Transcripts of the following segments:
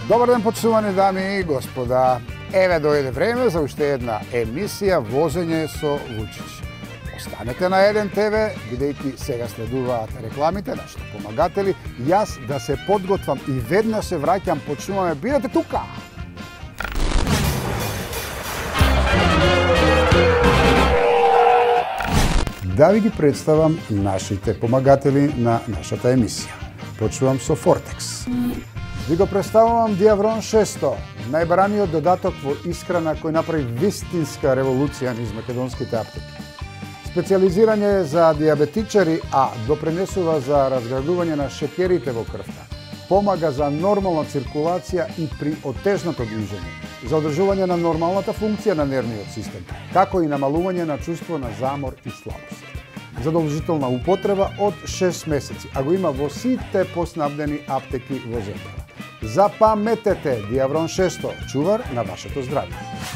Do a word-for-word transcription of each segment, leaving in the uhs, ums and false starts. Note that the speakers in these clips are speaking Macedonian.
Добар ден, почитувани дами и господа. Еве дојде време за уште една емисија Возење со Вучич. Останете на еден те ве, бидејќи сега следуваат рекламите, нашите помагатели. Јас да се подготвам и веднаш се враќам, почнуваме. Бидете тука! Да ви ги представам нашите помагатели на нашата емисија. Почнувам со Фортекс. Ви го представувам Диаврон шесто, најбараниот додаток во исхрана кој направи вистинска револуција низ македонските аптеки. Специализирање е за диабетичари, а допринесува за разградување на шекерите во крвта. Помага за нормална циркулација и при отежното движење, за одржување на нормалната функција на нервниот систем, како и намалување на чувство на замор и слабост. Задолжителна употреба од шест месеци, а го има во сите поснабдени аптеки во земјата. Запаметете, Диаврон шесто, чувар на вашето здравје.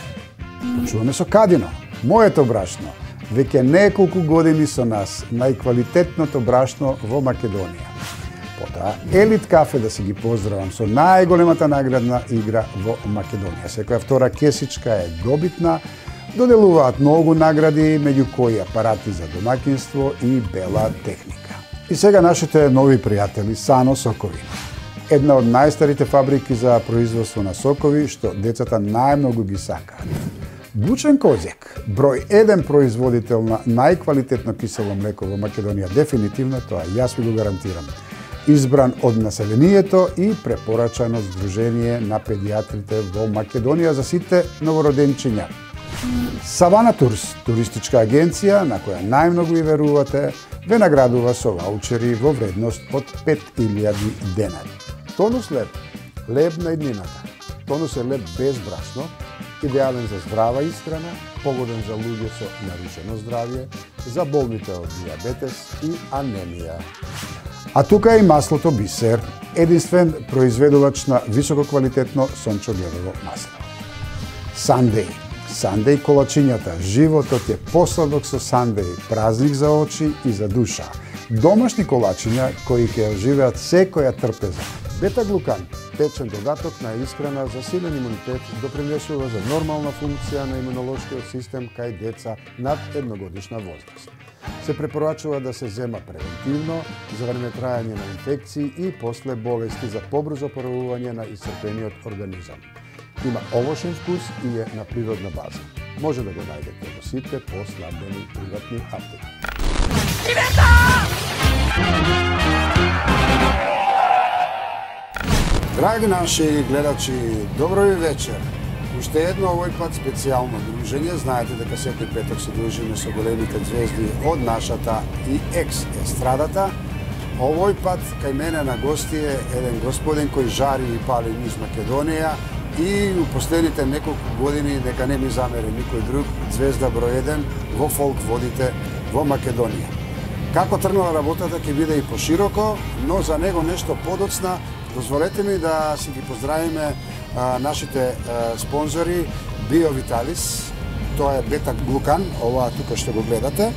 Почуваме со Кадино, моето брашно. Веќе неколку години со нас, најквалитетното брашно во Македонија. Потоа, Елит кафе да си ги поздравам со најголемата наградна игра во Македонија. Секоја втора кесичка е добитна, доделуваат многу награди, меѓу кои апарати за домаќинство и бела техника. И сега нашите нови пријатели Сано сокови. Една од најстарите фабрики за производство на сокови, што децата најмногу ги сакаат. Бучен Козјак, број еден производител на најквалитетно кисело млеко во Македонија, дефинитивно тоа јас ви го гарантирам. Избран од населението и препорачано Сдружение на педиатрите во Македонија за сите новороденчиња. Савана Турс, туристичка агенција на која најмногу и верувате, ве наградува со ваучери во вредност од пет илјади денари. Тонус леб, леб на иднината. Тонус е леб без брашно, идеален за здрава исхрана, погоден за луѓе со нарушено здравје, за болните од диабетес и анемија. А тука е и маслото Бисер, единствен произведувач на висококвалитетно сончогледово масло. Сандеј. Сандеј колачињата. Животот е посладок со сандеј, празник за очи и за душа. Домашни колачиња кои ќе оживеат секоја трпеза. Бета-глукан, течен додаток на исхрана за силен имунитет, допринесува за нормална функција на имунолошкиот систем кај деца над едногодишна возраст. Се препорачува да се зема превентивно за време трајање на инфекции и после болести за побрзо поравување на исцрпениот организам. Има овошен вкус и е на природна база. Може да го најдете во сите послабдени приватни аптеки. Драги наши гледачи, добро ви вечер. Уште едно овој пат специјално дружење. Знаете дека секој петок се дружиме со големите звезди од нашата и екс-естрадата. Овој пат кај мене на гости е еден господин кој жари и пали низ Македонија и у последните неколку години, нека не ми замери никој друг, звезда број еден во фолк водите во Македонија. Како тргнала работата ќе биде и пошироко, но за него нешто подоцна. Дозволете ми да си ги поздравиме а, нашите а, спонзори Биовиталис, тоа е бета-глукан, ова тука што го гледате.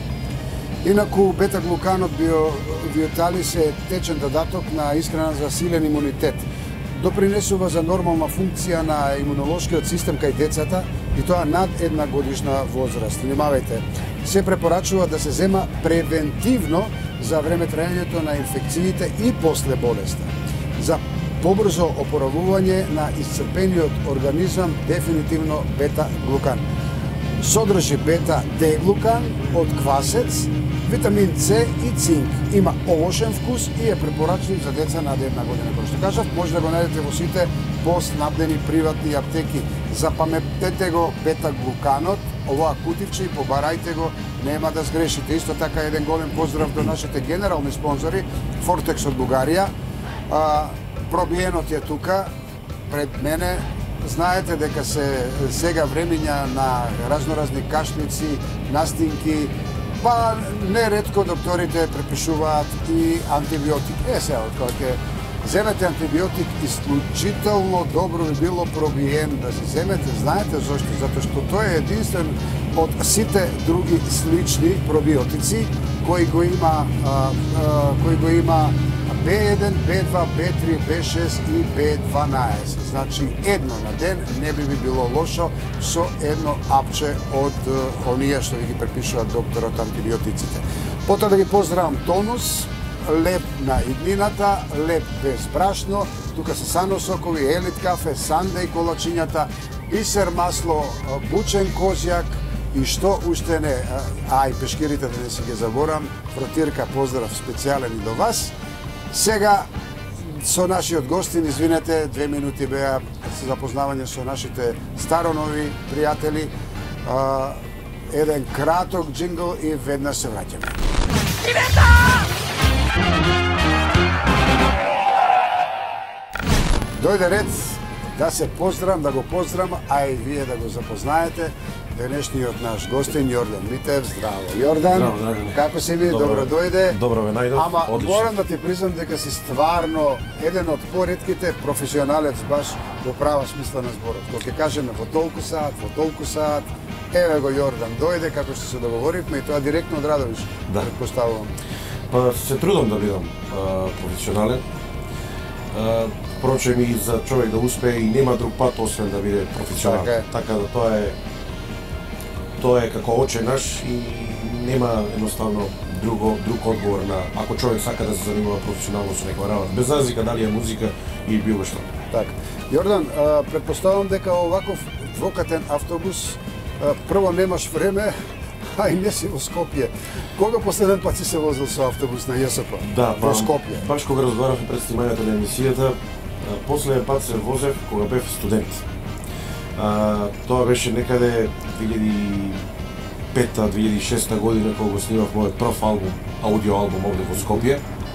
Инаку бета-глуканот Биовиталис е течен додаток на исхрана за силен имунитет. Допринесува за нормална функција на имунолошкиот систем кај децата и тоа над една годишна возраст. Внимавајте, се препорачува да се зема превентивно за време трајањето на инфекциите и после болеста. За побрзо опоравување на исцрпениот организам, дефинитивно бета-глукан. Содржи бета-д-глукан од квасец, витамин С и цинк. Има овошен вкус и е препорачлив за деца над една година. Како што кажав, може да го најдете во сите поснабдени приватни аптеки. Запаметете го бета-глуканот, оваа кутивче и побарајте го, нема да сгрешите. Исто така еден голем поздрав до нашите генерални спонзори, Фортекс од Бугарија. А, пробиенот е тука, пред мене. Знаете дека се сега времиња на разноразни кашлици, настинки, па неретко докторите препишуваат и антибиотик. Е, сега, кога ќе земете антибиотик, исклучително добро би било пробиен да се земете. Знаете зашто? Затоа што тој е единствен од сите други слични пробиотици кои го има, а, а, кои го има Б еден, Б два, Б три, Б шест и Б дванаесет. Значи едно на ден не би би било лошо со едно апче од оние што ви ги препишуваат докторот антибиотиците. Потоа да ги поздравам Тонус, леп на иднината, леп без брашно, тука се сано сокови, елит кафе, сандеј колачињата, бисер масло, бучен козјак и што уште не, а и пешкирите да не си ги заборам, фротирка поздрав специјален и до вас. Сега со нашиот гостин, извинете, две минути беа за запознавање со нашите старонови пријатели, еден краток джингл и веднаш се враќаме. Дојде ред да се поздравам, да го поздравам, а и вие да го запознаете. Денешниот наш гостин Јордан Митев. Здраво, Јордан. Здраво, Драгане. Како си ви? Добро, Добро дојде. Добро ве најдов. Ама одлично. Морам да ти признам дека си стварно еден од поретките професионалец баш во права смисла на зборот. Кога ќе кажеме во толку саат, во толку саат, еве го Јордан дојде како што се договоривме и тоа директно од Радовиш. Да. Предпоставувам. Па се трудам да бидам а, професионален. А, Проче ми за човек да успее и нема друг пат освен да биде професионален. Така е. Така да тоа е тоа е како оче наш и нема едноставно друго друг одговор на ако човек сака да се занимава професионално со некоја работа, без разлика дали е музика или било што. Така. Јордан, претпоставувам дека оваков двокатен автобус прво немаш време, а и не си во Скопје. Кога последен пат си се возил со автобус на ЈСП? Да, во Скопје. Баш кога разговаравме пред снимањето на емисијата, последен пат се возев кога бев студент. А, тоа беше некаде две илјади и пета две илјади и шеста година кога го снимав мојот прв албум, аудио албум овде во Скопје.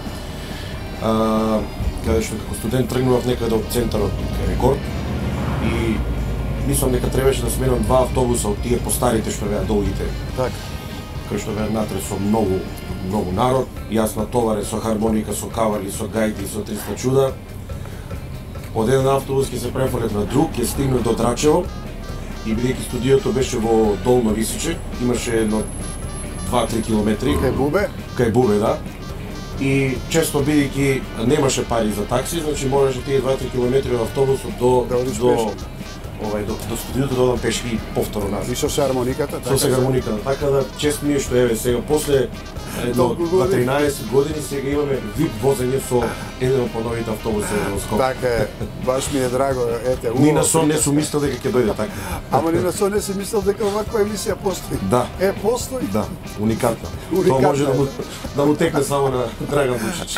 А, каде што како студент тргнував некаде од центарот кај Рекорд и мислам дека требаше да сменам два автобуса од тие постарите што беа долгите. Така. Кај што беа натре со многу многу народ, јас натоварен со хармоника, со кавали, со гајти, со триста чуда. Од еден автобус ќе се префрлев на друг, ќе стигнав до Драчево и бидејќи студиото беше во Долно Висиче, имаше едно два-три километри. Кај Бубе? Кај Бубе, да. И често бидејќи немаше пари за такси, значи можеше тие два-три километри од автобусот до да до овај до, до студиото да одам пешки повторно назад. И со хармониката, така. Со хармониката, така да често ми е што еве сега после едно тринаесет години сега имаме вип возење со еден од поновите автобуси во Скопје. Така е, баш ми е драго, ете. Ни на сон не сум мислел дека ќе дојде така. Ама ни на сон не си мислел дека оваква емисија постои. Да. Е, постои? Да, уникатна. Уникатна. Тоа може да му, да му текне само на Драган Вучич.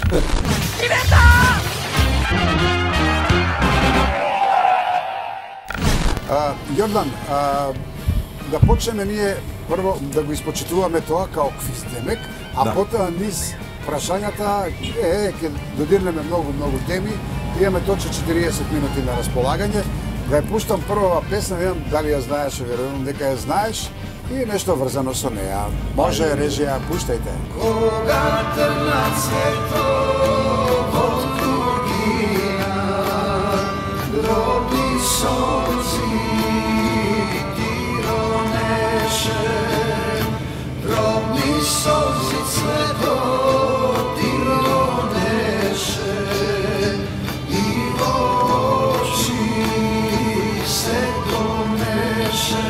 А, Јордан, а, да почнеме ние прво да го испочитуваме тоа као квиз демек, а да. Потоа низ прашањата, е, ќе додирнеме многу, многу теми, имаме точно четириесет минути на располагање, да ја пуштам првава песна, видам дали ја знаеш, верувам дека ја знаеш, и нешто врзано со неа. Може, режија, пуштајте. Кога трна цветот од кругина, дробни сонци ти ронеше, дробни сонци цветот ти ронеше, и во очи се тонеше,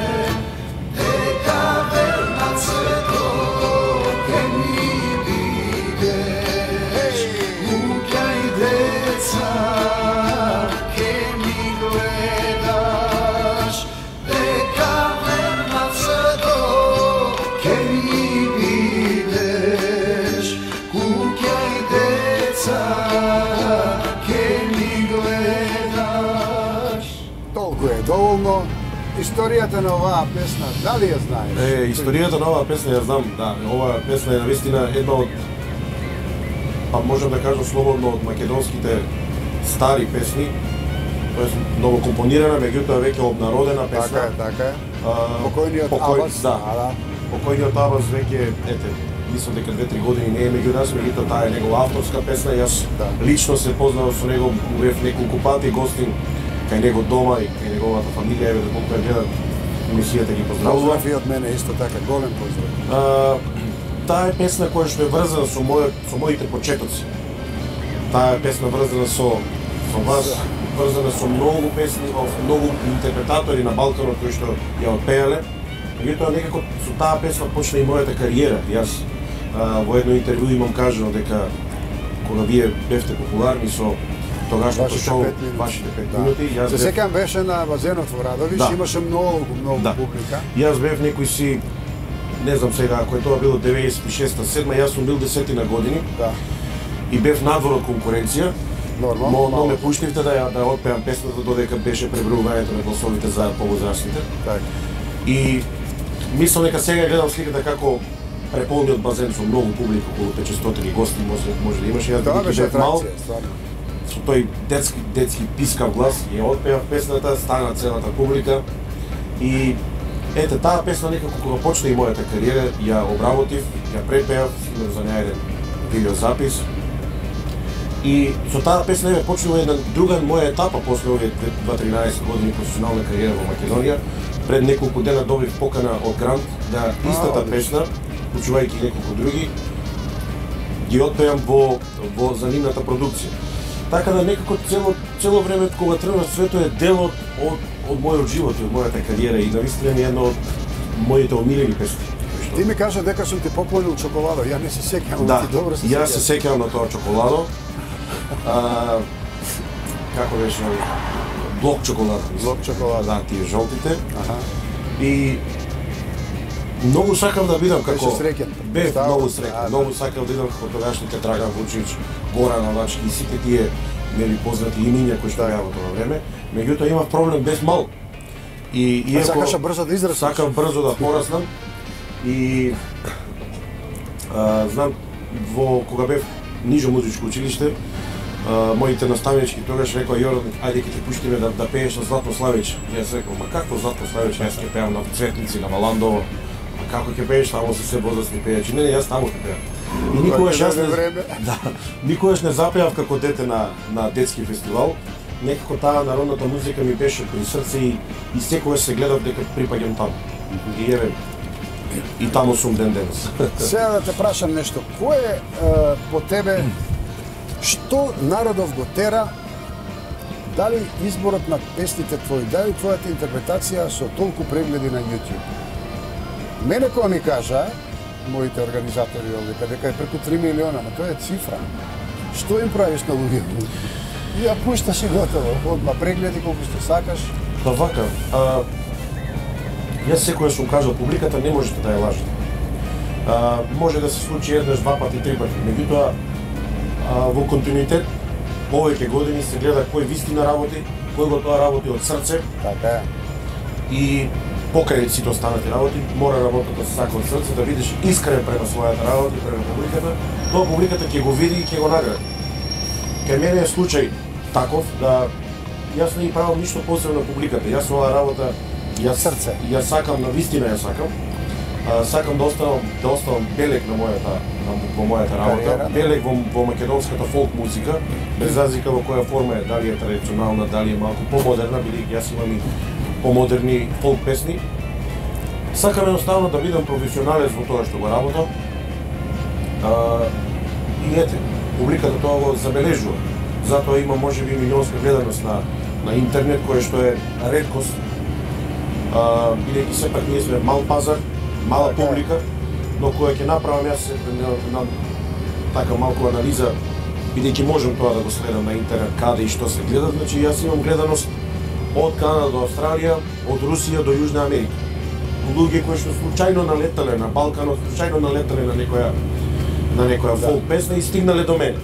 дека верна цветот ке ми бидеш, луѓе и деца ке ми гледаш, дека верна цветот ке ми бидеш, луѓе и деца ке ми гледаш. Толку е доволно. Историјата на оваа песна, дали ја знаеш? Е, историјата на оваа песна ја знам, да. Оваа песна е навистина една од, па можам да кажам слободно, од македонските стари песни. Тоест ново компонирана, меѓутоа веќе обнародена песна. Така е, така е. А, Покојниот покој- Абас. Да. А, да. Покојниот Абас веќе, ете, мислам дека две-три години не е меѓу нас, меѓутоа таа е негова авторска песна. Јас Да. лично се познавам со него, бев неколку пати гостин кај него дома и кај неговата фамилија, еве доколку ја гледат емисијата ги поздравувам. Поздрав и од мене исто така, голем поздрав. А, таа е песна која што е врзана со мојот со моите почетоци. таа песна врзана со со вас, врзана со многу песни, многу интерпретатори на Балканот кои што ја отпеале. Меѓутоа некако со таа песна почна и мојата кариера. Јас а, во едно интервју имам кажано дека кога вие бевте популарни со тогашното шоу Вашите пет минути, јас Се бев... сеќавам беше на базенот во Радовиш, Да. имаше многу, многу Да. публика. Јас бев некој си, не знам сега, ако е тоа било деветдесет и шеста седма, јас сум бил десетина години Да. и бев надвор од конкуренција. Нормално. Но, но мало. ме пуштивте да ја да ја отпеам песната додека беше преброувањето на гласовите за повозрастните. Така. И мислам дека сега гледам сликата како преполниот базен со многу публика, околу петстотини гости може може да имаше. Јас Тоа бидејќи беше бев мал, атракција, стварно. со тој детски детски пискав глас, ја отпеав песната, стана целата публика и ете таа песна некако кога почна и мојата кариера, ја обработив, ја препеав, имам за неа еден видеозапис. И со таа песна ја почнува една друга моја етапа после овие дваесет години професионална кариера во Македонија. Пред неколку дена добив покана од Грант да истата песна, вклучувајќи неколку други, ги отпеам во во занимната продукција. Така да некако цело цело време кога тргнав свето е дел од од, од мојот живот и од мојата кариера и навистина ми е една од моите омилени песни. Ти ми кажа дека сум ти поклонил чоколадо, ја не се сеќавам, Да, ти добро се јас сеќавам. се сеќавам на тоа чоколадо. А, како беше овој? Блок чоколадо. мислам. Блок чоколадо. Да, тие жолтите. Аха. И многу сакав да бидам како Беше среќен. Бев Става? многу А, среќен. да. Многу сакав да идам како тогашните Драган Вучич, Горан Алачки и сите тие нели познати имиња кои што Да. беа во тоа време. Меѓутоа имав проблем без мал. И А иако сакаше брзо да израснеш. Сакав брзо да пораснам и а, знам во кога бев нижо музичко училиште, а, моите наставнички тогаш рекоа Јордан, ајде ќе ти пуштиме да да пееш на Златно Славич. Јас реков, ма како Златно Славич, јас ќе пеам на Цветници, на Валандово. А како ќе пееш таму се се возрастни пејачи? Не, не, јас таму ќе пеам. И никогаш јас не време. Да, никогаш не запеав како дете на на детски фестивал. Некако таа народната музика ми беше при срце и, и секогаш се гледав дека припаѓам таму. И еве, и таму сум ден денес. Сега да те прашам нешто. Кој е е, по тебе, што народов го тера, дали изборот на песните твои, дали твојата интерпретација со толку прегледи на YouTube? Мене кога ми кажа, моите организатори овде, дека е преку три милиона, но тоа е цифра. Што им правиш на луѓето? И ја пушташ и готово, одма прегледи колку што сакаш. Па вака, а, јас секогаш сум кажал, публиката не можете да ја лажете. А, може да се случи еднаш, два пати, три пати. Меѓутоа, а, во континуитет, повеќе години се гледа кој вистина работи, кој го тоа работи од срце Така е. и покрај сите останати работи, мора работата да се сака од срце, да видиш искрен према својата работа и према публиката, тоа публиката ќе го види и ќе го награди. Кај мене е случај таков да јас не ги правам ништо посебно на публиката. Јас оваа работа јас Срце. Ја сакам, на вистина ја сакам. А, сакам да оставам да оставам белег на мојата на, во мојата работа, Кариера. белег во, во македонската фолк музика, без разлика во која форма е, дали е традиционална, дали е малку помодерна, бидејќи јас имам и помодерни фолк песни. Сакам едноставно да бидам професионалец во тоа што го работам. А, и ете, публиката тоа го забележува. Затоа има можеби милионска гледаност на на интернет, која што е реткост. А, бидејќи сепак ние сме мал пазар, мала Така е. публика, но која ќе направам јас на, на така малку анализа, бидејќи можам тоа да го следам на интернет каде и што се гледа, значи јас имам гледаност од Канада до Австралија, од Русија до Јужна Америка. Луѓе кои што случајно налетале на Балканот, случајно налетале на некоја на некоја Да. фолк песна и стигнале до мене.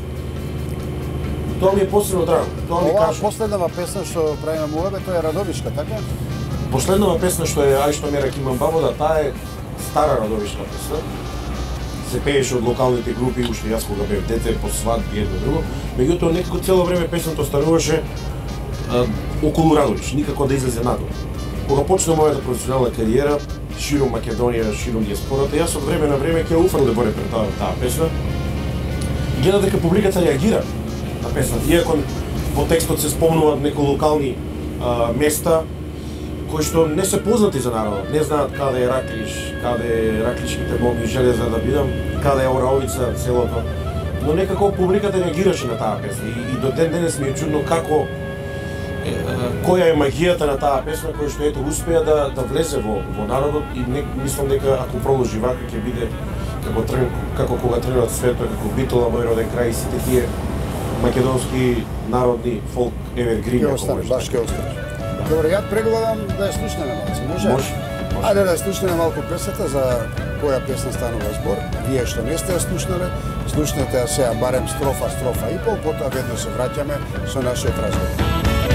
Тоа ми е посебно драго. Тоа ми Оваа кажа. последнава песна што правиме муабе, тоа е Радовишка, така? Последнава песна што е Ај што мерак имам бабода, таа е стара радовишка песна. Се пееше од локалните групи, уште јас кога бев дете, по свадби едно друго. Меѓутоа некако цело време песната остануваше а, околу Радовиш, никако да излезе надвор. Кога почна мојата професионална кариера, широм Македонија, широм диаспората, јас од време на време ќе уфрле во репертоарот таа песна. И гледам дека публиката реагира на песната, иако во текстот се спомнуваат некои локални а, места кои што не се познати за народот, не знаат каде е Раклиш, каде е Раклишките моги железа да бидам, каде е Ораовица, селото. но некако публиката реагираше на таа песна и, и до ден денес ми е чудно како е, која е магијата на таа песна која што ето успеа да да влезе во во народот и не, мислам дека ако продолжи вака ќе биде како трен, како кога тренот светот како Битола, мој роден крај и сите тие македонски народни фолк евергрини. Ќе остане, баш ќе остане. Добре, ја прегледам да ја слушнеме малку, може? Може. Ајде да ја слушнеме малку песната, за која песна станува збор. Вие што не сте ја слушнале, слушнете ја сега барем строфа, строфа и пол, потоа веднаш се враќаме со нашиот разговор.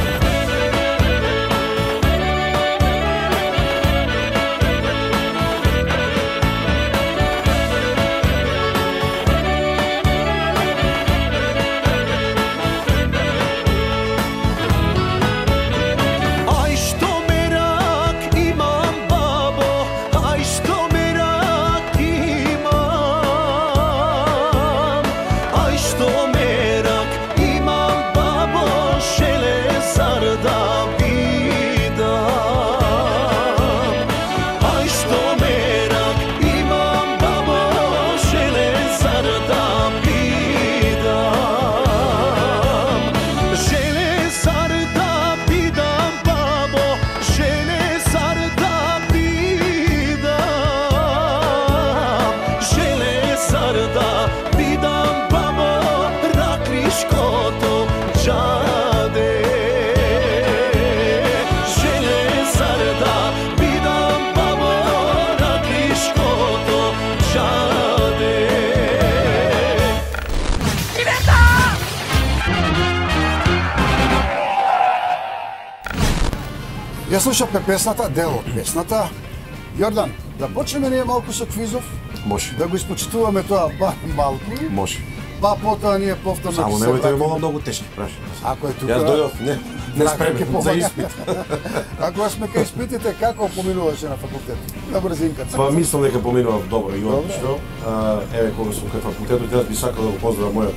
Ја слушавме песната, дел од песната. Јордан, да почнеме ние малку со квизов? Може. Да го испочитуваме тоа ба малку? Може. Па потоа ние повторно Само ќе се немојте ми вратиме. молам многу тешки прашања. Ако е тука... Јас дојдов, не, не Така, ќе спремен за помага. испит. Ако сме кај испитите, како поминуваше на факултетот? На брзинка. цак, Па цак. мислам дека поминував добро и Добре. одлично. А, еве кога сум кај факултетот, јас би сакал да го поздравам мојот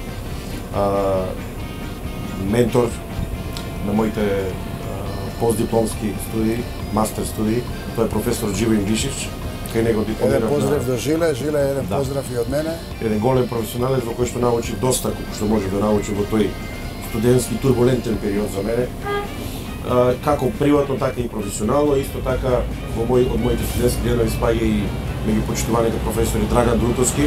а, ментор на моите а, постдипломски студии, мастер студии, тоа е професор Живо Инглишич. Кај него Еден дипломирав поздрав на до Жиле, Жиле, еден Да. поздрав и од мене. еден голем професионалец во кој што научив доста, колку што можев да научам во тој студентски турбулентен период за мене. А, како приватно, така и професионално, исто така во мој од моите студентски денови спаѓа и меѓу почитуваните професори Драган Друтовски.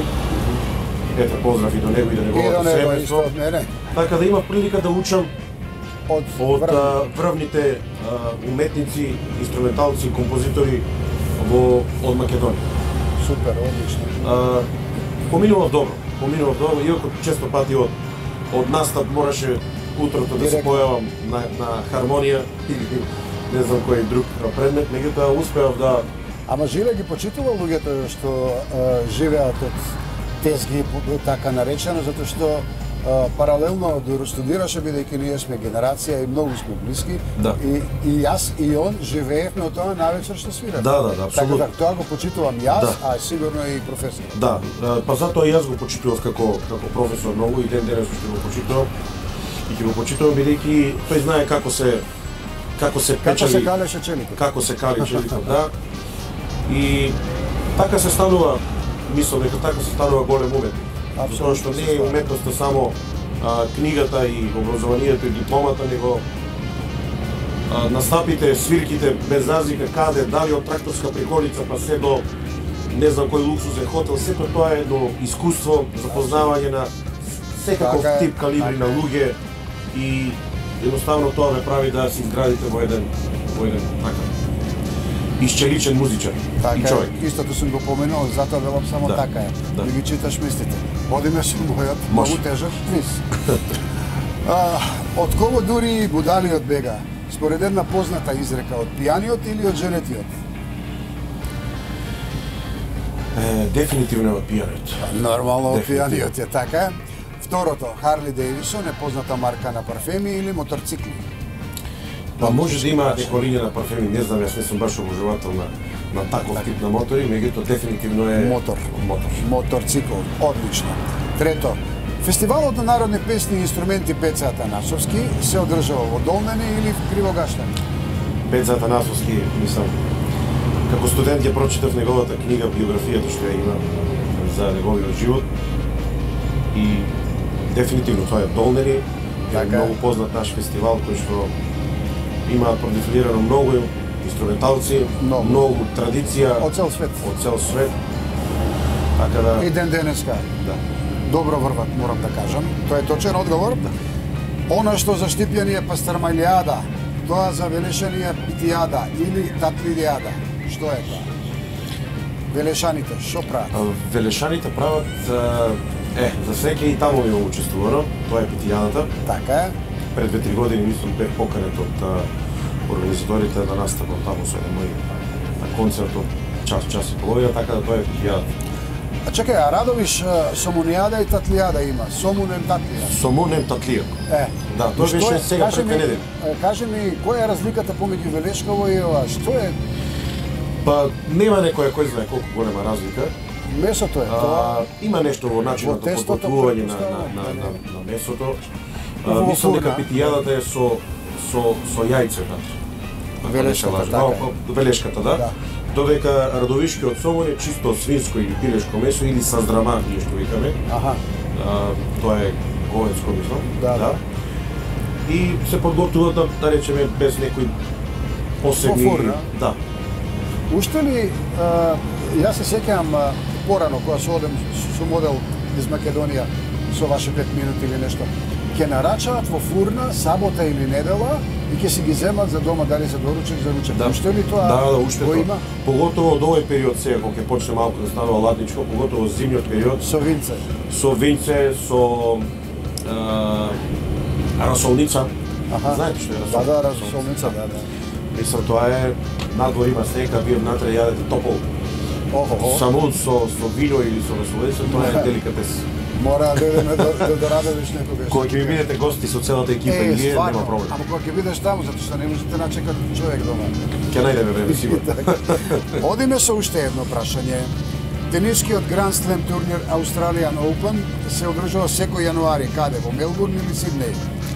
Ето поздрав и до него и до И неговото до него исто семејство. од мене. Така да имав прилика да учам Од, од врвни. а, врвните а, уметници, инструменталци, композитори во од Македонија. Супер, одлично. А, поминував добро, поминував добро, иако често пати од од настап мораше утрото да се Директно. појавам на, на хармонија или не знам кој друг предмет, меѓутоа успеав да Ама Жиле ги почитува луѓето што а, живеат од тезги, така наречено, затоа што а, паралелно да студираше, бидејќи ние сме генерација и многу сме блиски. Да. И, и јас и он живеевме од тоа навечер што свират. Да, да, да, апсолутно. Така, тоа го почитувам јас, Да. а сигурно и професор. да, а, па затоа и јас го почитував како како професор многу и ден денес ќе го почитувам. И ќе го почитувам бидејќи тој знае како се како се Како печали се калеше челикот? како се кали челикот, да. И така се станува, мислам дека така се станува голем уметник. Затоа што не е уметноста само а, книгата и образованието и дипломата, него а, настапите, свирките, без разлика каде, дали од тракторска приколица па се до не знам кој луксузен хотел, сето тоа е едно искуство, запознавање на секаков Така е, тип калибри така на е. луѓе и едноставно тоа ме прави да се изградите во еден во еден така исчеличен музичар и Така човек. е, истото сум го поменал, затоа велам само Да, така е. да. Да ги читаш мислите. Одиме со мојот Може. многу тежок квиз. а, од кого дури и будалиот бега? Според една позната изрека, од пијаниот или од женетиот? Е, дефинитивно е од пијаниот. Нормално од Дефинитивно. пијаниот е така. Второто, Харли Дейвисон е позната марка на парфеми или моторцикли? Па може да има некоја линија на парфеми, не знам, јас не сум баш обожавател на на таков тип на мотори, меѓутоа дефинитивно е Мотор. Мотор. Моторцикл, одлично. Трето, Фестивалот на народни песни и инструменти Пеца Атанасовски се одржава во Долмени или в Кривогаштани? Пеца Атанасовски, мислам, како студент ја прочитав неговата книга, биографијата што ја има за неговиот живот и дефинитивно тоа е Долнери, е Така е. многу познат наш фестивал кој што има продефилирано многу инструменталци, Многу. многу традиција Од цел свет. од цел свет. Така да И ден денеска. да. Добро врват, морам да кажам. Тоа е точен одговор. Она што за Штипјани е пастермалијада, тоа за Велешани е питијада или татлидијада. Што е тоа? Велешаните, што прават? А, Велешаните прават е, за среќа и таму има учествувано, тоа е питијаната. Така е. Пред две-три години мислам бев поканет од а, организаторите на наставам таму со еден мој на концерт од час, час и половина, така да тоа е питијаната. А чекај, а Радовиш сомунијада и татлијада има. Сомунен татлија. Сомунем татлија. Е. Да, тоа Што беше е? сега Кажи пред ми- две недели. е, Кажи ми, која е разликата помеѓу Велешково и ова? Што е Па нема некоја кој знае колку голема разлика. месото е тоа? А, има нешто во начинот Во на тестото, подготвување на, на, претпоставувам, на, да, на, да. на месото. Во А, мислам дека фурна. питијадата е со со со јајце внатре. Ако не се Велешката, лажам. така е. Малку- Велешката, да. Да. Додека радовишкиот сомон е чисто свинско или пилешко месо или со здрама, ние што викаме. Аха. А, тоа е говенско, мислам. Да, да. И се подготвува да, да речеме без некои посебни... Во фурна. Да. Уште ли, а, јас се сеќавам а, порано кога се одем со модел из Македонија со ваше пет минути или нешто, ќе нарачаат во фурна сабота или недела и ќе си ги земат за дома, дали за доручек, за ручек. Да. Уште ли тоа Да, да, уште го тоа. има? Поготово од овој период сега, кога ќе почне малку да станува ладничко, поготово зимниот период, Со винце. со винце, со а, расолница. Аха. Знаете што е Да, расолница? да, разсолница, да, да. Мислам, тоа е, надвор има снег, а вие внатре јадете топол. Охо, Самун со, со вино или со расолница, тоа е деликатес. мора да идеме до, до, до Радовиш некогаш. Кога ќе ми бидете гости со целата екипа и вие, стварно, нема проблем. Ама кога ќе бидеш таму, затоа што не можете начекат човек дома. Ќе најдеме време, сигурно. Одиме со уште едно прашање. Тенискиот Grand Slam турнир Australian Open се одржува секој јануари. Каде? Во Мелбурн или Сиднеј?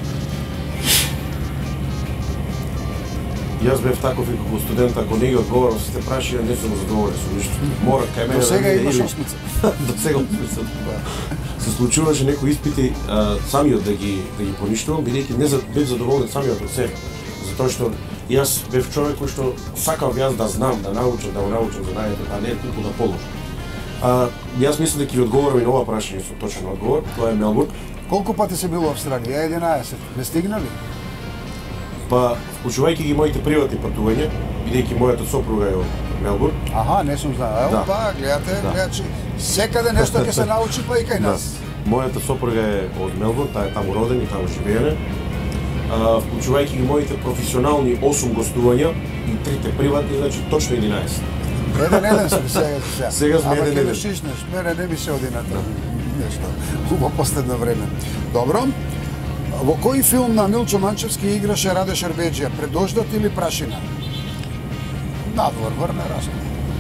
Јас бев таков и како студент, ако не ги одговорам сите прашања, не сум задоволен со ништо. Мора кај мене До сега биде имаш или- осмица. До сега осмица. Се случуваше некои испити а, самиот да ги да ги поништувам, бидејќи не за- бев задоволен самиот од себе. Затоа што јас бев човек кој што сакав јас да знам, да научам, да го научам знанието, а не тупо да положам. А, јас мислам дека ќе ви одговорам и на ова прашање со точен одговор. Тоа е Мелбурн. Колку пати се било во Австралија? единаесет. Не стигнали? Па, вклучувајќи ги моите приватни патувања, бидејќи мојата сопруга е од Мелбурн, Аха, не сум знаел. Ево Да. па, гледате, Да. гледачи, секаде нешто ќе се научи, па и кај да. нас. Мојата сопруга е од Мелбурн, таа е таму роден и таму живеене. А, вклучувајќи ги моите професионални осум гостувања и трите приватни, значи точно единаесет. Еден еден сме сега за сега. Сега сме еден Ама ќе еден. ме шишнеш, мене не ми се оди на тоа. Нешто. Во последно време. Добро. Во кој филм на Милчо Манчевски играше Раде Шербеджија? Предождат или Прашина? Надвор, врне разум.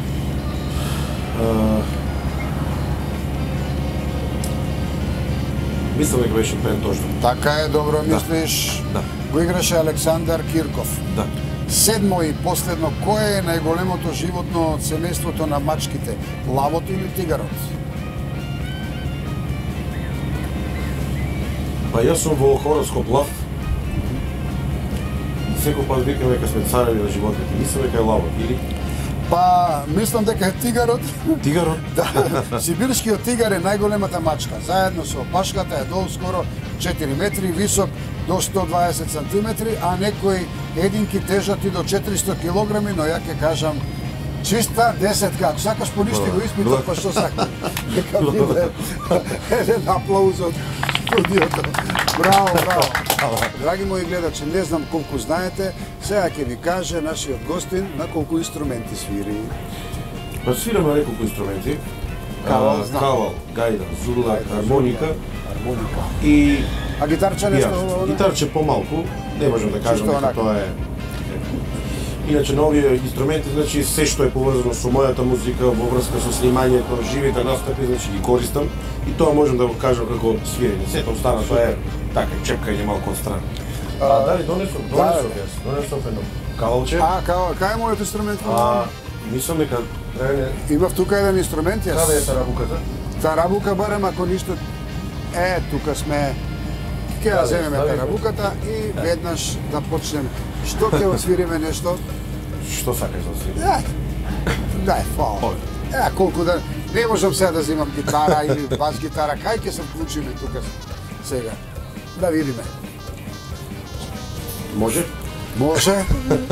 А, Мислам дека беше Пен точно. Така е, добро мислиш. Да. Го играше Александар Кирков. Да. Седмо и последно, кој е најголемото животно од семејството на мачките? Лавот или тигарот? Па јас сум во хороскоп лав. Секој пат викам дека сме цареви на животните. Мислам дека е лавот или Па, мислам дека е тигарот. тигарот. Да, сибирскиот тигар е најголемата мачка. Заедно со опашката е долу скоро четири метри, висок до сто дваесет сантиметри, а некои единки тежат и до четиристо килограми, но ја ќе кажам чиста десетка. Ако сакаш поништи го испитот, па што сакаш? Нека биде еден аплауз од студиото. Браво, браво. Драги мои гледачи, не знам колку знаете, сега ќе ви каже нашиот гостин на колку инструменти свири. Па свирам на неколку инструменти. Кавал, А, знам. Кавал, гајда, зурла, хармоника Хармоника. и А гитарча нешто? пијано. Гитарче помалку, не можам да кажам Чисто дека онака. тоа е. Иначе на овие инструменти, значи се што е поврзано со мојата музика во врска со снимањето, живите настапи, значи ги користам и тоа можам да го кажам како свирење. Сето остана тоа е така чепкање малку од страна. А дали донесов, Да, донесов да. јас, донесов едно кавалче. А, кај, кај е мојот инструмент? А мислам дека треба Имав тука еден инструмент, јас. каде е тарабуката? Тарабука барем, ако ништо Е, тука сме. Ќе ја земеме тарабуката и веднаш да почнем. Што ќе освириме нешто? Што сакаш да си? Е, дај, фала. Е, колку да... Не можам сега да земам гитара или бас гитара. Кај ќе се вклучиме тука сега? Да видиме. Може? Може.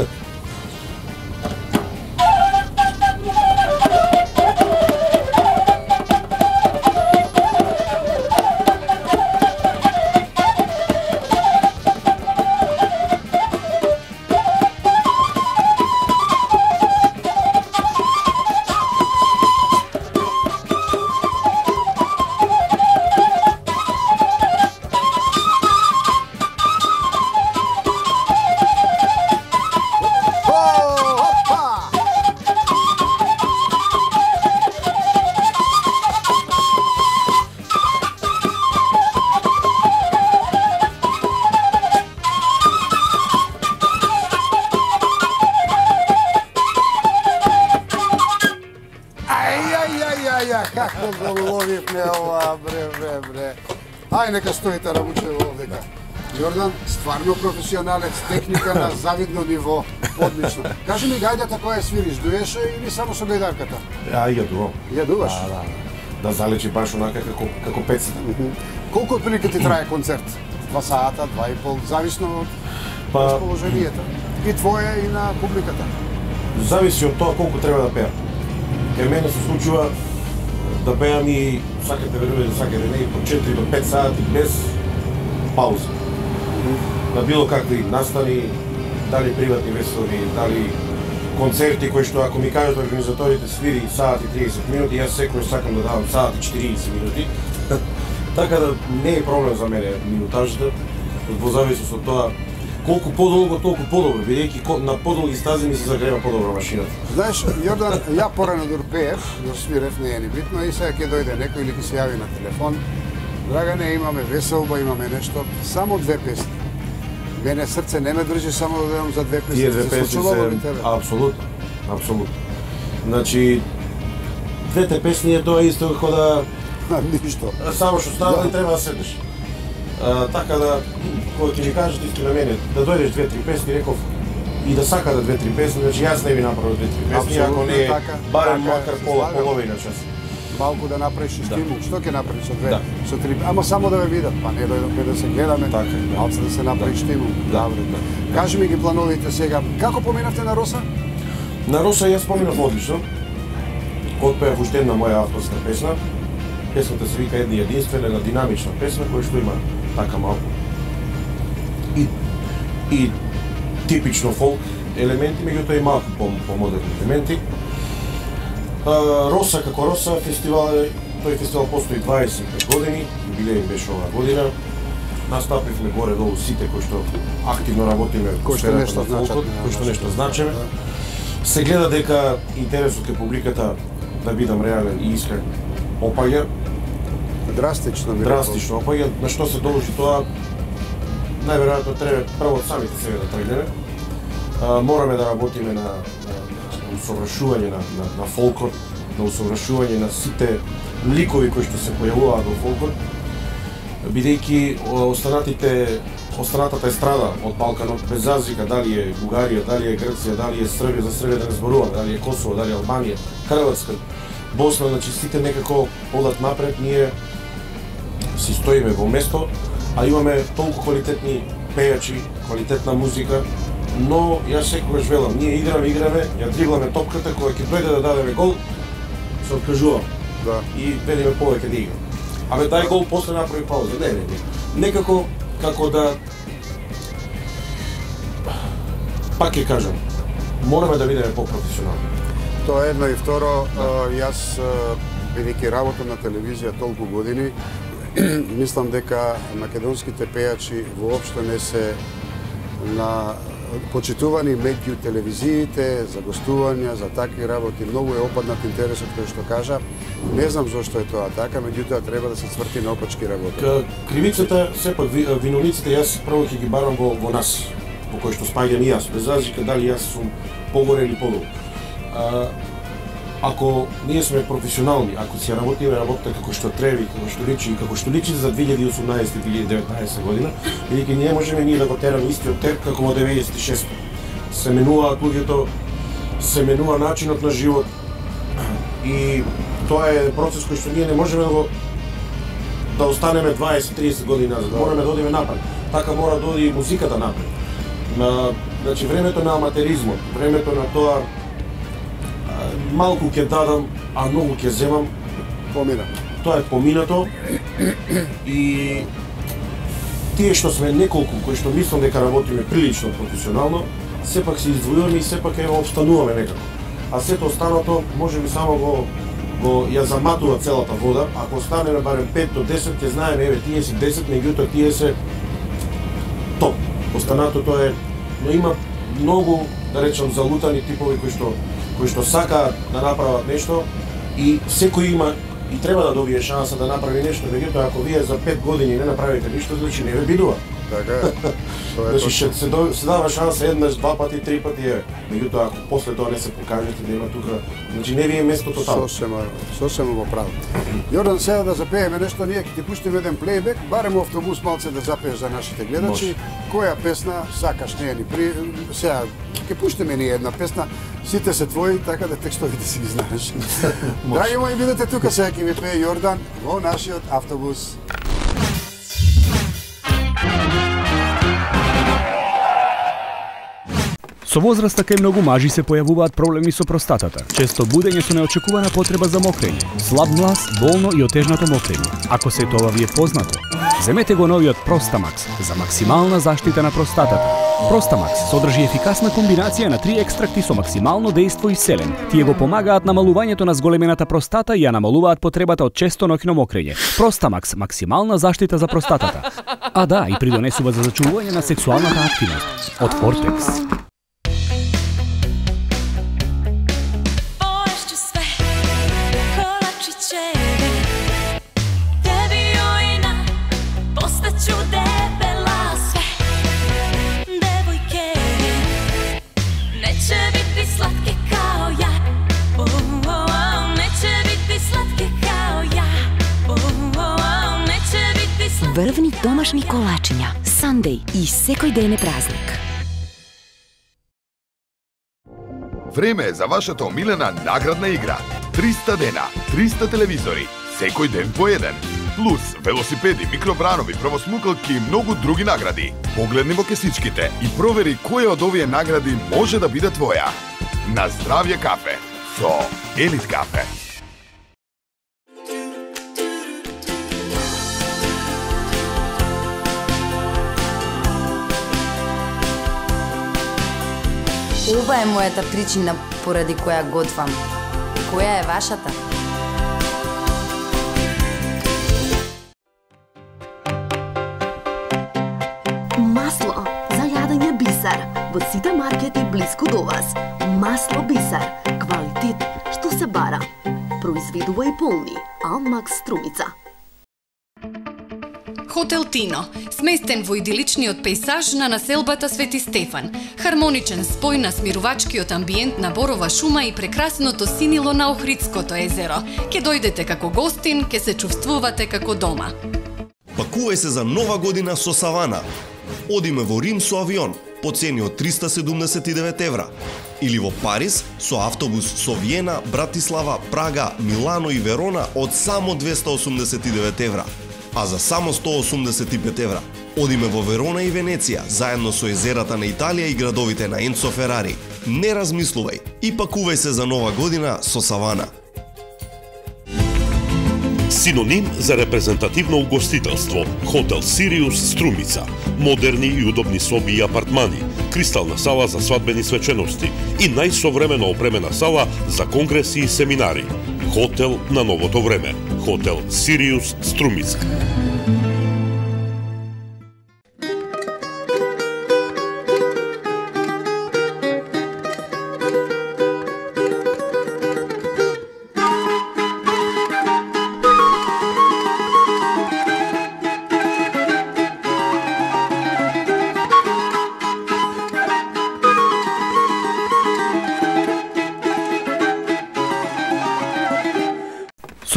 Како го ловивме ова, бре, бре, бре. Ај, нека стоите рабуче овдека. Јордан, стварно професионалец, техника на завидно ниво, одлично. Кажи ми, гајдата која свириш, дуеше или само со гајдарката? Ја, ја дувам. Ја дуваш? Да, да. Да залечи баш онака како, како пецата. Колку отприлика ти трае концерт? Два сата, два и пол, зависно од Па, расположението. И твое, и на публиката. зависи од тоа колку треба да пеам. Кај мене се случува да пеам и сакате верувате, сакате не, и по четири до пет сати без пауза. На било какви настани, дали приватни веселби, дали концерти кои што ако ми кажат организаторите свири саат и триесет минути, јас секој сакам да давам саат и четириесет минути. Така да не е проблем за мене минутажата, во зависност од тоа колку подолго, толку подобро, бидејќи на подолги стази ми се загрева подобро машината. Знаеш, Јордан, ја порано дур пеев, дур свирев, не е ни битно, и сега ќе дојде некој или ќе се јави на телефон. Драгане, имаме веселба, имаме нешто, само две песни. Мене срце не ме држи само да дадам за две песни. Тие две Се песни случувало ли се тебе? апсолутно, апсолутно. Значи двете песни е тоа исто како да Ништо. само што става Да. и треба да седнеш. А, така да, кога ќе ми кажат исто на мене, да дојдеш две-три песни, реков и да сака да две-три песни, значи јас не би направил две-три песни, ако Апсолутно не е така, барем така, макар се пола, слагам. половина час. Малку да направиш и стимул. Што ќе направиш со две? Да. Со три. Ама само да ме видат, па не дојдоме да се гледаме. Така е, да. Малце да се направи Да. стимул. Да. Добре. Кажи ми ги плановите сега. Како поминавте на Роса? На Роса јас споминав одлично. Отпеав уште една моја авторска песна. Песната се вика Едни единствен, една динамична песна која што има така малку и и типично фолк елементи, меѓутоа и малку по помодерни елементи. А, Роса како Роса фестивал е, тој фестивал постои дваесет и пет години, юбилеј беше оваа година. Настапивме горе-долу сите кои што активно работиме во Кои што сферата нешто на фолкот, значат, кои што да, нешто да, значиме. да. Се гледа дека интересот кај публиката, да бидам реален и искрен, опаѓа, Драстично ми драстично опаѓа, на што се должи тоа, најверојатно треба прво самите себе да тргнеме. А, мораме да работиме на, на, на усовршување на, на, на фолкот, на усовршување на сите ликови кои што се појавуваат во фолкот, бидејќи останатите останатата естрада од Балканот, без разлика дали е Бугарија, дали е Грција, дали е Србија, за Србија да не зборувам, дали е Косово, дали е Албанија, Хрватска, Босна, значи сите некако одат напред, ние си стоиме во место, а имаме толку квалитетни пејачи, квалитетна музика, но јас секогаш велам, ние играме, играме, ја дрибламе топката, кога ќе дојде да дадеме гол, се откажувам Да. и велиме повеќе да играм. Абе дај гол, после направи пауза. Не, не, не. Некако како да пак ќе кажам, мораме да бидеме по-професионални. Тоа е едно и второ, а, јас а, бидејќи работам на телевизија толку години, мислам дека македонските пејачи воопшто не се на почитувани меѓу телевизиите, за гостувања, за такви работи. Многу е опаднат интересот, кој што кажа. Не знам зошто е тоа така, меѓутоа треба да се цврти на опачки работи. Ка- Кривицата, сепак, ви- виновниците, јас прво ќе ги барам во, во нас, во кој што спаѓам и јас, без разлика дали јас сум погоре или подолу. А, ако ние сме професионални, ако си работиме работата како што треба, како што личи, како што личи за две илјади и осумнаесета - две илјади и деветнаесета година, бидејќи ние можеме ние да го тераме истиот тек како во деветдесет и шеста. Се менуваат луѓето, се менува начинот на живот и тоа е процес кој што ние не можеме да го да останеме дваесет до тридесет години назад, мораме да одиме напред. Така мора да оди и музиката напред. На, значи времето на аматеризмот, времето на тоа малку ќе дадам, а многу ќе земам, Помина. Тоа е поминато и тие што сме неколку кои што мислам дека работиме прилично професионално, сепак се издвојуваме и сепак е обстануваме некако. А сето останато можеби само го го ја заматува целата вода. Ако останеме барем пет до десет, ќе знаеме еве тие си десет, меѓутоа тие се топ. Останатото е, но има многу, да речам, залутани типови кои што кои што сакаат да направат нешто и секој има и треба да добие шанса да направи нешто, меѓутоа ако вие за пет години не направите ништо, значи не ве бидува. Така е. Тоа е Значи ще се, до, се дава шанса еднаш, два пати, три пати е. Меѓутоа ако после тоа не се покажете да има тука, значи не ви е местото таму. Сосема, сосема во право. Јордан, сега да запееме нешто, ние ќе ти пуштиме еден плейбек, барем во автобус малце да запееш за нашите гледачи. Која песна сакаш не ни при сега ќе пуштиме ние една песна. Сите се твои, така да текстовите си ги знаеш. Драги мои, бидете тука, сега ќе ви пее Јордан во нашиот автобус. Со возраста кај многу мажи се појавуваат проблеми со простатата, често будење со неочекувана потреба за мокрење, слаб млас, болно и отежнато мокрење. Ако се тоа ви е познато, земете го новиот Простамакс за максимална заштита на простатата. Простамакс содржи ефикасна комбинација на три екстракти со максимално дејство и селен. Тие го помагаат намалувањето на зголемената простата и ја намалуваат потребата од често ноќно мокрење. Простамакс – максимална заштита за простатата. А да, и придонесува за зачувување на сексуалната активност. Од Фортекс. Врвни домашни колачиња, Сандеј и секој ден е празник. Време е за вашата омилена наградна игра. триста дена, триста телевизори, секој ден по еден. Плюс велосипеди, микробранови, правосмукалки и многу други награди. Погледни во кесичките и провери која од овие награди може да биде твоја. На здравје кафе со Елит кафе. Ова е мојата причина поради која готвам. Која е вашата? Масло за јадење Бисер во сите маркети блиску до вас. Масло Бисер, квалитет што се бара. Произведува и полни Алмакс Струмица. Хотел Тино, сместен во идиличниот пејсаж на населбата Свети Стефан. Хармоничен спој на смирувачкиот амбиент на борова шума и прекрасното синило на Охридското езеро. Ке дојдете како гостин, ке се чувствувате како дома. Пакувај се за нова година со Савана. Одиме во Рим со авион, по цени од триста седумдесет и девет евра. Или во Париз со автобус со Виена, Братислава, Прага, Милано и Верона од само двеста осумдесет и девет евра. А за само сто осумдесет и пет евра. Одиме во Верона и Венеција, заедно со езерата на Италија и градовите на Енцо Ферари. Не размислувај и пакувај се за нова година со Савана. Синоним за репрезентативно угостителство. Хотел Сириус Струмица. Модерни и удобни соби и апартмани. Кристална сала за свадбени свечености и најсовремено опремена сала за конгреси и семинари. Хотел на новото време. Хотел Сириус Струмица.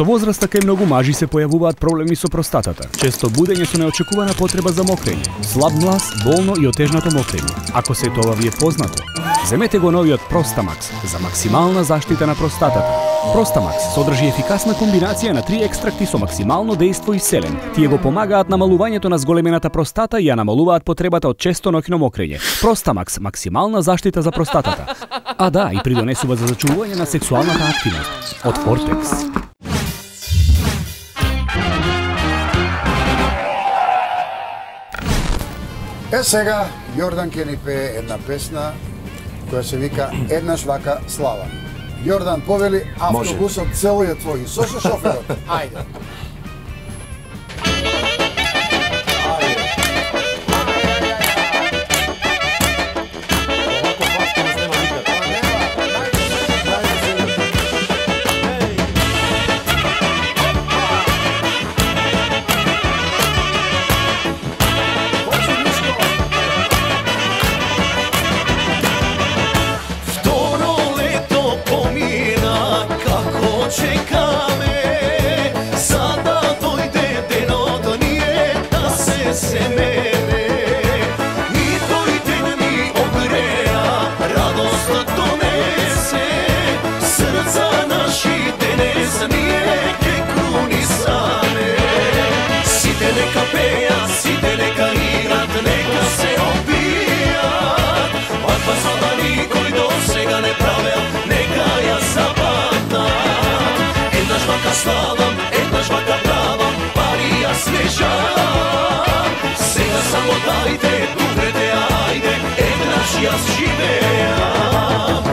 Со возраста кај многу мажи се појавуваат проблеми со простатата, често будење со неочекувана потреба за мокрење, слаб млас, болно и отежнато мокрење. Ако се тоа ви е познато, земете го новиот Простамакс за максимална заштита на простатата. Простамакс содржи ефикасна комбинација на три екстракти со максимално дејство и селен. Тие го помагаат намалувањето на зголемената простата и ја намалуваат потребата од често ноќно мокрење. Простамакс – максимална заштита за простатата. А да, и придонесува за зачувување на сексуалната активност. Од Фортекс. Е сега, Јордан ќе ни пее една песна која се вика Еднаш вака слава. Јордан, повели автобусот цело е твој. Со со шоферот? Ајде. Slavam, еднаш вака правам, пари ја смешам. Сега само дайте, умрете, ајде, еднаш јас живеам.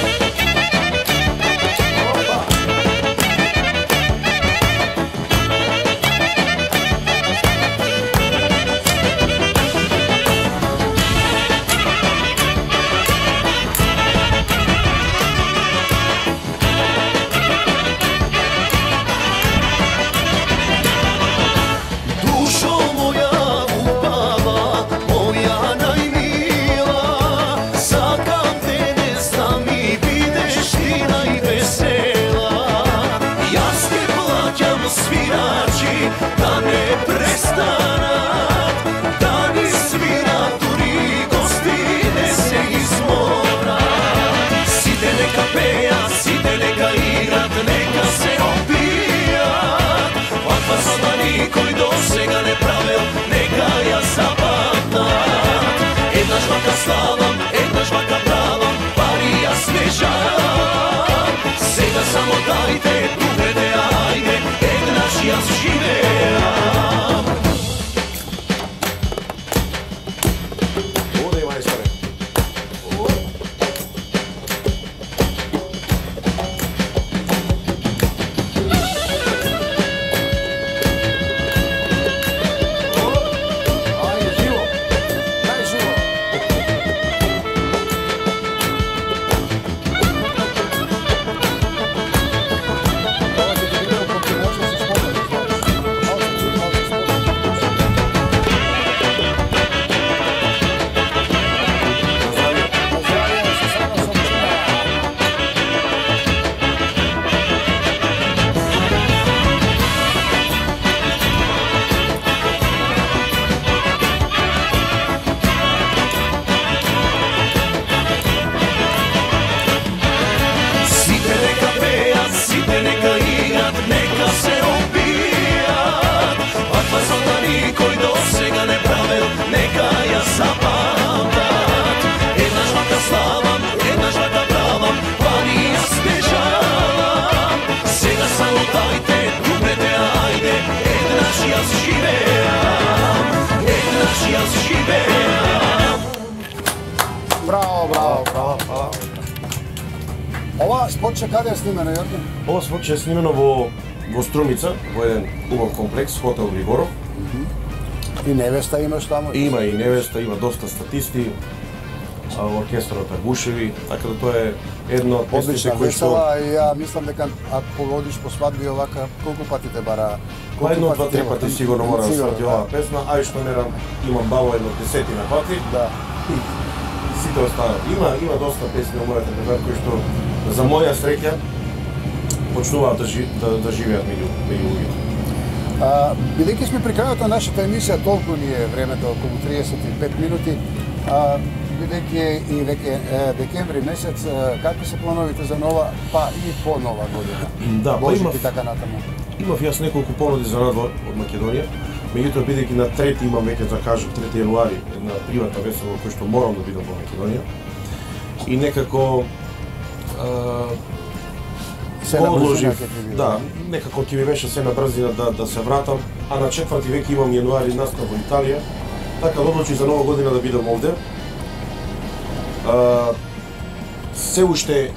Никој до сега не правил, нека ја запамтат. Еднаш вака славам, еднаш вака правам, пари ја смешам. Сега само дайте, умрете, ајде, еднаш јас живеам. Оде, мајсторе. Браво, браво, браво, браво. Ова спот ше каде е снимено, Јордан? Ова спот ше е снимено во во Струмица, во еден убав комплекс, хотел Григоров. И невеста имаш таму? Има и невеста, има доста статисти. Оркестрот Агушеви, така да тоа е едно од песните кои што... Весела, и ја мислам дека ако водиш по свадби овака, колку пати те бара? Па едно, два, три пати сигурно мора да свати оваа песна, а и што мерам, имам баво едно десетина пати. Да. Сите останат. Има, има доста песни во мојата репертоар кои што за моја среќа почнуваат да, жи, да, да живеат меѓу меѓу луѓето. Бидејќи сме при крајот на нашата емисија, толку ни е времето, околу триесет и пет минути, а, бидејќи е и веќе декември месец, какви се плановите за нова, па и по нова година? Да, па имав, и така натаму. Имав јас неколку понуди за надвор од Македонија, меѓутоа бидејќи на трети имам веќе да кажам трети јануари една приватна весела кој што морам да бидам во Македонија. И некако а, се одложив, да, некако ќе ми беше се на брзина да да се вратам, а на четврти веќе имам јануари настав во Италија, така да одлучив за нова година да бидам овде. А, се уште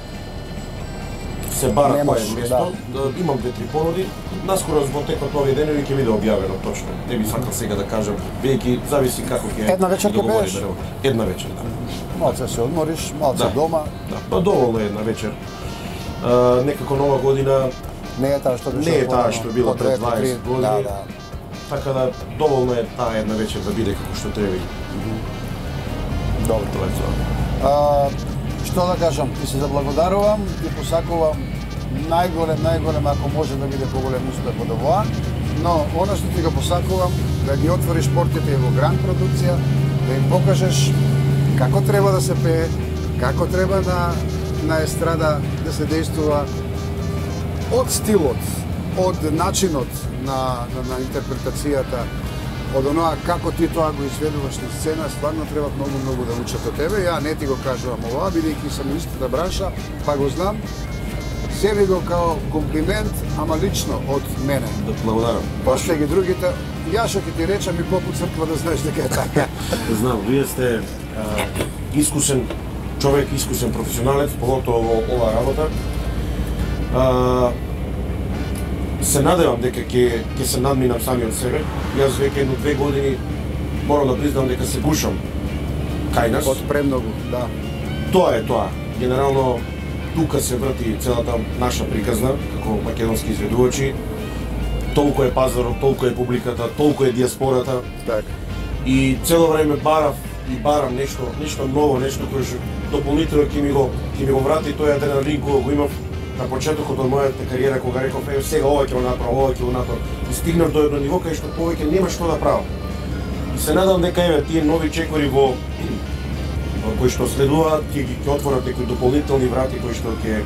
се бара кое место, да. Да, имам две-три понуди, наскоро во текот овие денови ќе биде објавено точно. Не би сакал сега да кажам, веќе зависи како ќе една вечер ќе бидеш. Една вечер, да. Малце се одмориш, малце да. Дома. Да, па доволно е една вечер. Uh, некако нова година не е таа што беше не е таа што била пред дваесет години. Да, да. Така да доволно е таа една вечер да биде како што треба. Добро, тоа е тоа. А, што да кажам, ти се заблагодарувам, ти посакувам најголем, најголем ако може да биде поголем успех од ова, но она што ти го посакувам да ги отвориш портите и во Гранд продукција, да им покажеш како треба да се пее, како треба на на естрада да се действува од стилот, од начинот на, на, на интерпретацијата, од оноа како ти тоа го изведуваш на сцена, стварно треба многу, многу да учат од тебе. Ја не ти го кажувам ова, бидејќи сам истата бранша, па го знам. Себе го као комплимент, ама лично од мене. Да благодарам. После ги другите, ја што ќе ти речам и попут црква да знаеш дека е така. Знам, вие сте а, искусен човек, искусен професионалец, поготово во оваа работа. А, се надевам дека ќе ќе се надминам сами од себе. Јас веќе едно две години морам да признам дека се гушам кај нас. Од премногу, да. Тоа е тоа. Генерално тука се врти целата наша приказна како македонски изведувачи. Толку е пазарот, толку е публиката, толку е диаспората. Так. И цело време барав и барам нешто, нешто ново, нешто кое што дополнително ќе ми го ќе ми го врати тој адреналин кој го имав на почетокот од мојата кариера кога реков е сега ова ќе го направам, ова ќе го направам. И стигнав до едно ниво кај што повеќе нема што да правам. И се надам дека еве тие нови чекори во кои што следуваат ќе ги ќе отворат некои дополнителни врати кои што ќе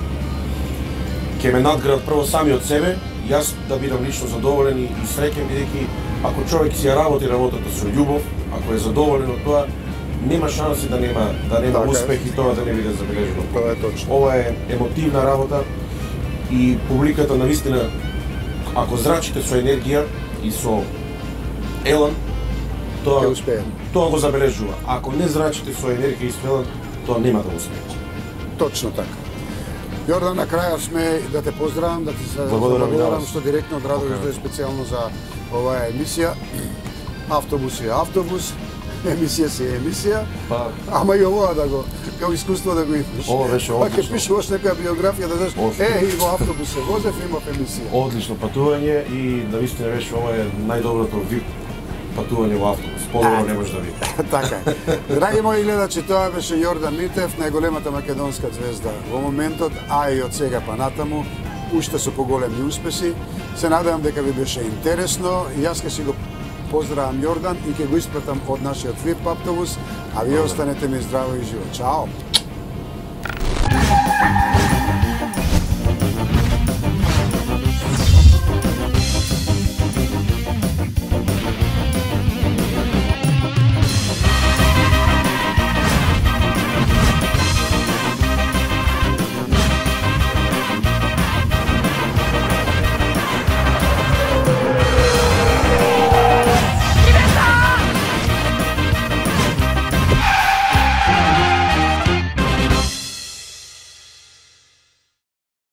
ќе ме надградат прво сами од себе, јас да бидам лично задоволен и, и среќен бидејќи ако човек си ја работи работата со љубов, ако е задоволен од тоа, нема шанси да нема да нема така успех и тоа да не биде забележено. Тоа е точно. Ова е емотивна работа и публиката навистина ако зрачите со енергија и со елан, тоа ќе успее. Тоа го забележува. Ако не зрачите со енергија и со елан, тоа нема да успее. Точно така. Јордан, на крајот сме да те поздравам, да ти се благодарам што директно одрадуваш okay. специјално за оваа емисија. Автобус е автобус. Емисија си е емисија, па, ама и ова да го, као искуство да го имаш. Ова беше одлично. Па ке пишуваш некоја биографија да знаеш, е, и во автобус се возев, имав емисија. Одлично патување и да вистина беше ова е најдоброто вип патување во автобус. Подобро не може да види. Така е. Драги мои гледачи, тоа беше Јордан Митев, најголемата македонска звезда во моментот, а и од сега па натаму, уште со поголеми успеси. Се надевам дека ви беше интересно. Јас ке си го поздравам Јордан и ќе го испратам од нашиот вип автобус, а вие останете ми здраво и живо. Чао!